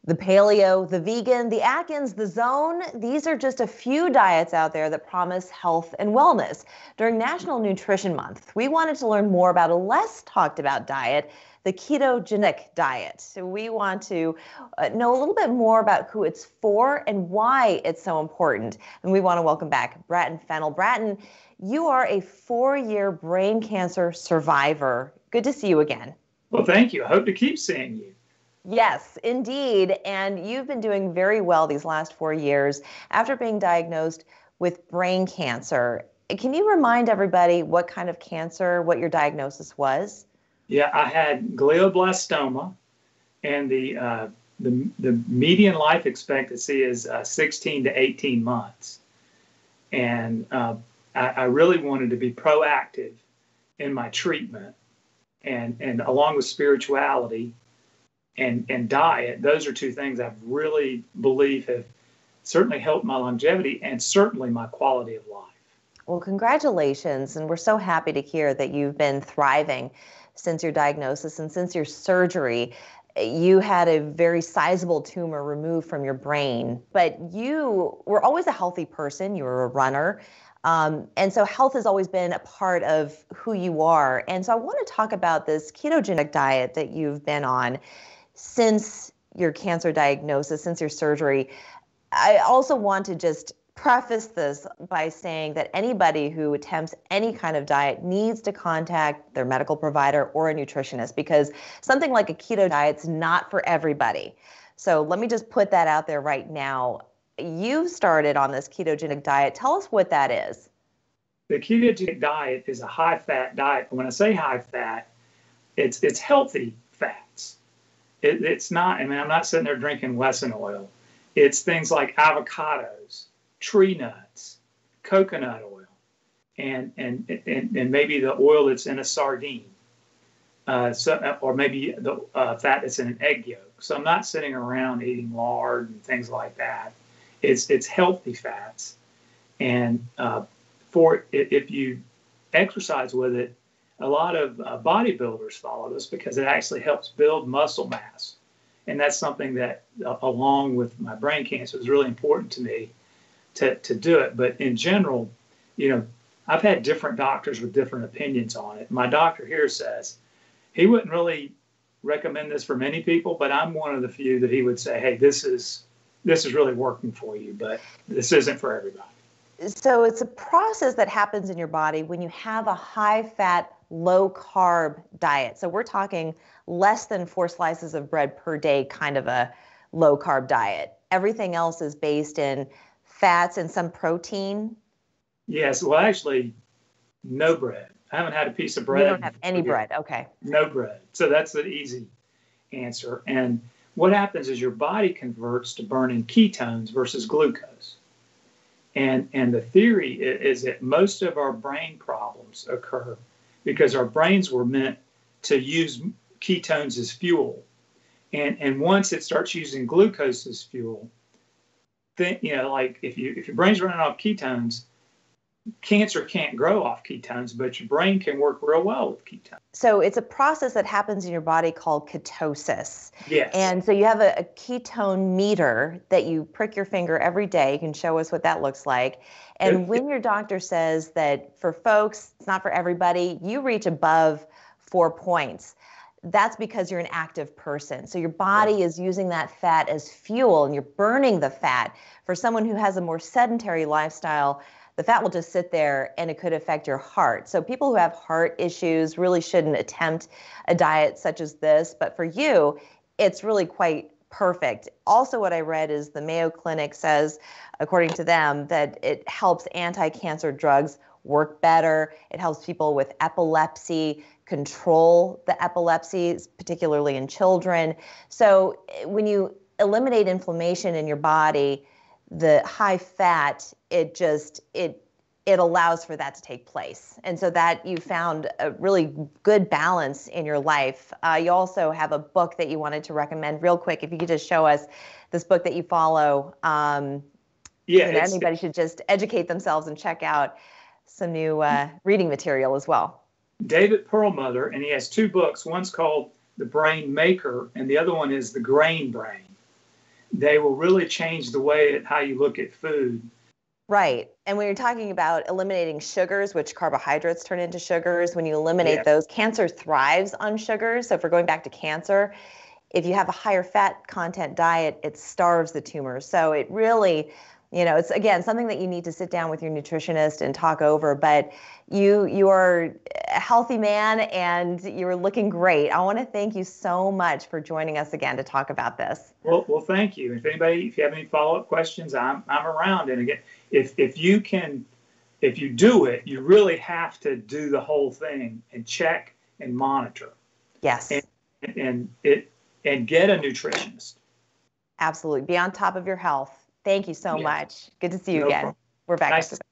The paleo, the vegan, the Atkins, the zone, these are just a few diets out there that promise health and wellness. During National Nutrition Month, we wanted to learn more about a less talked about diet, the ketogenic diet. So we want to know a little bit more about who it's for and why it's so important. And we want to welcome back Bratton Fennell. Bratton, you are a 4-year brain cancer survivor. Good to see you again. Well, thank you. I hope to keep seeing you. Yes, indeed. And you've been doing very well these last 4 years after being diagnosed with brain cancer. Can you remind everybody what kind of cancer, what your diagnosis was? Yeah, I had glioblastoma, and the median life expectancy is 16 to 18 months. And I really wanted to be proactive in my treatment, and along with spirituality and diet. Those are two things I really believe have certainly helped my longevity and certainly my quality of life. Well, congratulations. And we're so happy to hear that you've been thriving since your diagnosis and since your surgery. You had a very sizable tumor removed from your brain, but you were always a healthy person. You were a runner. And so health has always been a part of who you are. And so I want to talk about this ketogenic diet that you've been on since your cancer diagnosis, since your surgery. I also want to just preface this by saying that anybody who attempts any kind of diet needs to contact their medical provider or a nutritionist, because something like a keto diet's not for everybody. So let me just put that out there right now. You've started on this ketogenic diet. Tell us what that is. The ketogenic diet is a high-fat diet. When I say high-fat, it's healthy fats. It's not, I mean, I'm not sitting there drinking Wesson oil. It's things like avocados, tree nuts, coconut oil, and maybe the oil that's in a sardine, or maybe the fat that's in an egg yolk. So I'm not sitting around eating lard and things like that. It's healthy fats, and if you exercise with it, a lot of bodybuilders follow this because it actually helps build muscle mass. And that's something that, along with my brain cancer, is really important to me to do it. But in general, I've had different doctors with different opinions on it. My doctor here says he wouldn't really recommend this for many people, but I'm one of the few that he would say, hey, this is really working for you, but this isn't for everybody. So it's a process that happens in your body when you have a high-fat, low-carb diet. So we're talking less than 4 slices of bread per day, kind of a low-carb diet. Everything else is based in fats and some protein. Yes, well, actually, no bread. I haven't had a piece of bread. You don't have any bread, okay. No bread. So that's the easy answer. And what happens is your body converts to burning ketones versus glucose. And the theory is that most of our brain problems occur because our brains were meant to use ketones as fuel. And once it starts using glucose as fuel, then, like if your brain's running off ketones, cancer can't grow off ketones, but your brain can work real well with ketones. So it's a process that happens in your body called ketosis. Yes. And so you have a ketone meter that you prick your finger every day. You can show us what that looks like. And when your doctor says that for folks, it's not for everybody, you reach above 4 points. That's because you're an active person. So your body is using that fat as fuel and you're burning the fat. For someone who has a more sedentary lifestyle, the fat will just sit there and it could affect your heart. So people who have heart issues really shouldn't attempt a diet such as this. But for you, it's really quite perfect. Also, what I read is the Mayo Clinic says, according to them, that it helps anti-cancer drugs work better. It helps people with epilepsy control the epilepsy, particularly in children. So when you eliminate inflammation in your body, the high fat, it allows for that to take place. And so that you found a really good balance in your life. You also have a book that you wanted to recommend real quick. If you could just show us this book that you follow. Anybody should just educate themselves and check out some new reading material as well. David Perlmutter, and he has 2 books. One's called The Brain Maker, and the other one is The Grain Brain. they will really change the way how you look at food. Right. And when you're talking about eliminating sugars, which carbohydrates turn into sugars, when you eliminate those, cancer thrives on sugars. So if we're going back to cancer, if you have a higher fat content diet, it starves the tumors. So it really, it's again something that you need to sit down with your nutritionist and talk over. But you are a healthy man and you're looking great. I want to thank you so much for joining us again to talk about this. Well, thank you. If you have any follow-up questions, I'm around. And again, if you do it, you really have to do the whole thing and check and monitor. Yes. And get a nutritionist. Absolutely. Be on top of your health. Thank you so much. Good to see you again. We're back. Nice